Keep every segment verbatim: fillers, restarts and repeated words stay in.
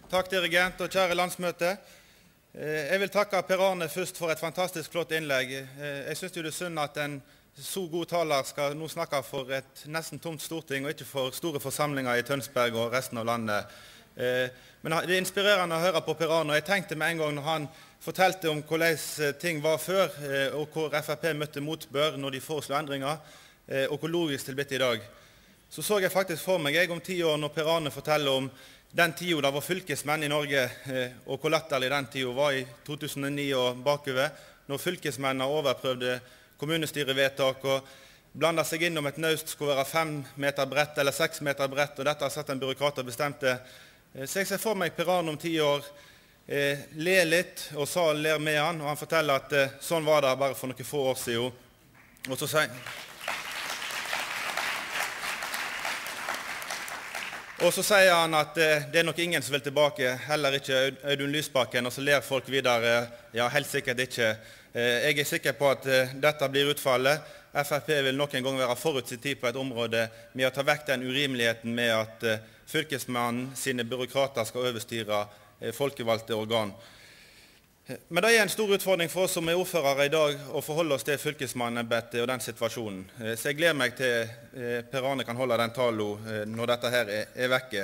Takk dirigent og kjære landsmøte. Jeg vil takke Per Arne først for et fantastisk flott innlegg. Jeg synes det er synd at en så god taler skal nå snakke for et nesten tomt storting, og ikke for store forsamlinger i Tønsberg og resten av landet. Men det er inspirerende å høre på Per Arne, og jeg tenkte med en gang når han fortalte om hvordan ting var før, og hvor F F P møtte motbør når de foreslo endringer, og hvor logisk det blitt i dag. Så så jeg faktisk for meg, jeg om ti år, når Per Arne forteller om den tiden det var fylkesmenn i Norge, og hvor latterlig den tiden var i to tusen og ni og bakover, når fylkesmennene overprøvde kommunestyrevedtak og blandet seg inn om et naust skulle være fem meter bredt eller seks meter bredt, og dette har satt en byråkrat og bestemte. Så jeg ser for meg Per Arne om ti år eh, le litt, og salen ler med han, og han forteller at eh, sånn var det bare for noen få år siden. Og så sier Og så sier han at eh, det er nok ingen som vil tilbake, heller ikke Audun Lysbakken, og så ler folk videre. Ja, helt sikkert ikke. Eh, jeg er sikker på at eh, dette blir utfallet. F F P vil nok en gang være forutsitt tid på et område med å ta vekk den urimeligheten med at eh, fylkesmannen sine byråkrater skal overstyre eh, folkevalgte organ. Men det er en stor utfordring for oss som er ordførere i dag å forholde oss til fylkesmannembetet og den situasjonen. Så jeg gleder meg til Per Arne kan holde den talen når dette her er vekke.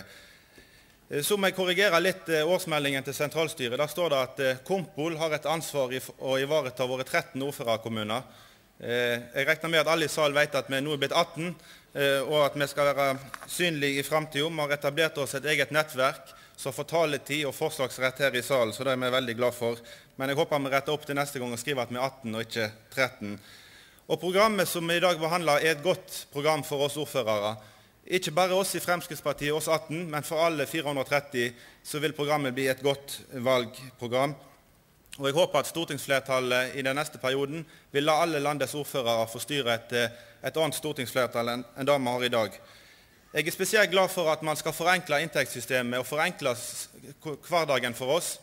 Så må jeg korrigere litt årsmeldingen til sentralstyret. Der står det at Kompol har et ansvar i å ivareta våre tretten ordførerkommuner. Jeg regner med at alle i salen vet at vi nå er blitt atten, og at vi skal være synlige i fremtiden. Vi har etablert oss et eget nettverk som får taletid og forslagsrett her i salen, så det er vi veldig glad for. Men jeg håper vi retter opp til neste gang og skriver at vi er atten og ikke tretten. Og programmet som vi i dag behandler er et godt program for oss ordførere. Ikke bare oss i Fremskrittspartiet, oss atten, men for alle fire hundre og tretti så vil programmet bli et godt valgprogram. Og jeg håper at stortingsflertallet i den neste perioden vil la alle landets ordførere få styre et, et annet stortingsflertall enn det vi har i dag. Jeg er spesielt glad for at man skal forenkle inntektssystemet og forenkle hverdagen for oss.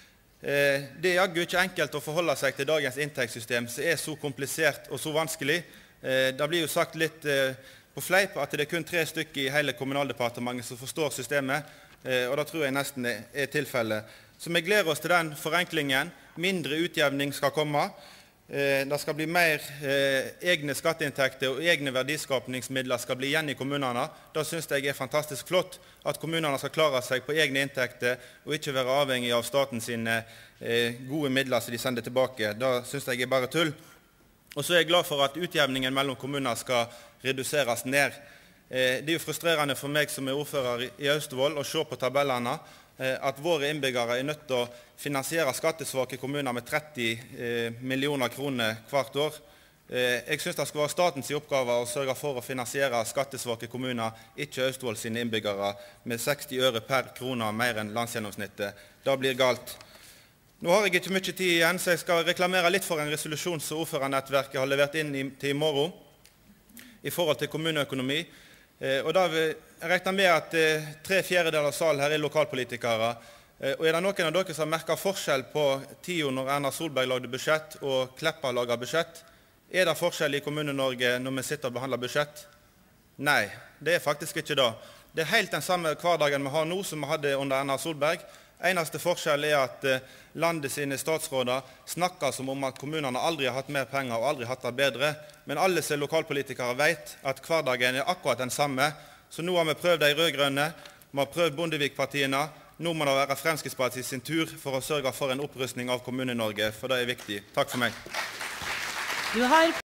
Det er jo ikke enkelt å forholde seg til dagens inntektssystem, som er så komplisert og så vanskelig. Det blir jo sagt litt på fleip at det er kun tre stykker i hele Kommunaldepartementet som forstår systemet, og det tror jeg nesten er tilfellet. Så vi gleder oss til den forenklingen. Mindre utjevning skal komme. Det skal bli mer eh, egne skatteinntekter og egne verdiskapningsmidler skal bli igjen i kommunene. Da synes jeg er fantastisk flott at kommunene skal klare seg på egne inntekter og ikke være avhengig av staten sine eh, gode midler som de sender tilbake. Da synes jeg er bare tull. Og så er jeg glad for at utjevningen mellom kommuner skal reduseres ned. Eh, det er jo frustrerende for meg som er ordfører i Austevoll å se på tabellene at våre innbyggere er nødt til å finansiere skattesvake kommuner med tretti millioner kroner hvert år. Jeg synes det skal være statens oppgave å sørge for å finansiere skattesvake kommuner, ikke Austevoll sine innbyggere, med seksti øre per krone mer enn landsgjennomsnittet. Det blir galt. Nå har jeg ikke mye tid igjen, så jeg skal reklamere litt for en resolusjon som ordførernettverket har levert inn til i morgen i forhold til kommuneøkonomi. Og da vil jeg regne med at tre fjerdedeler av salen her er lokalpolitikere. Og er det noen av dere som merker forskjell på tiden når Erna Solberg lagde budsjett og Kleppa lager budsjett? Er det forskjell i Kommune-Norge når vi sitter og behandler budsjett? Nei, det er faktisk ikke det. Det er helt den samme hverdagen vi har nå som vi hadde under Erna Solberg. Eneste forskjell er at landet sine statsråder snakker som om at kommunene aldri har hatt mer penger og aldri hatt det bedre. Men alle som lokalpolitikere vet at hverdagen er akkurat den samme. Så nå har vi prøvd de rødgrønne, vi har prøvd Bondevik-partiene. Nå må det være Fremskrittspartiet sin tur for å sørge for en opprustning av Kommune-Norge, for det er viktig. Takk for meg. Du har